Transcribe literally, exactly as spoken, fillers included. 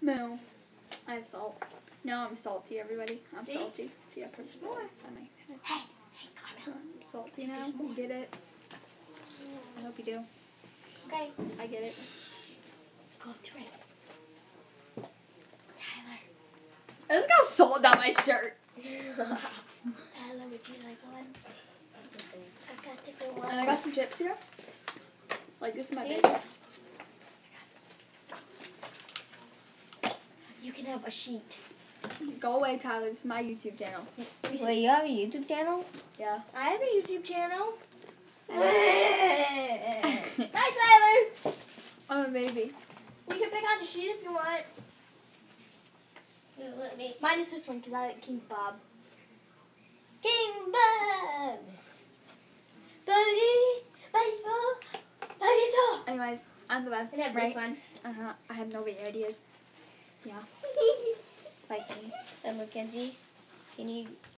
No. I have salt. No, I'm salty, everybody. I'm See? salty. See, I put salt on my head. Hey, hey, So Connor. I'm salty now. You get it? I hope you do. Okay. I get it. Go through it. Tyler. I just got salt down my shirt. Tyler, would you like one? I've got different ones. And I got some chips here. Like, this is my See? baby. You can have a sheet. Go away, Tyler. This is my YouTube channel. Wait, you have a YouTube channel? Yeah. I have a YouTube channel. Hi, Hi, Tyler. I'm a baby. You can pick out the sheet if you want. Let me. Mine is this one because I like King Bob. King Bob. Buddy, buddy, oh, buddy, oh. Anyways, I'm the best. And I have right? this one. Uh-huh. I have no ideas. Yeah. Like me. And Mackenzie, can you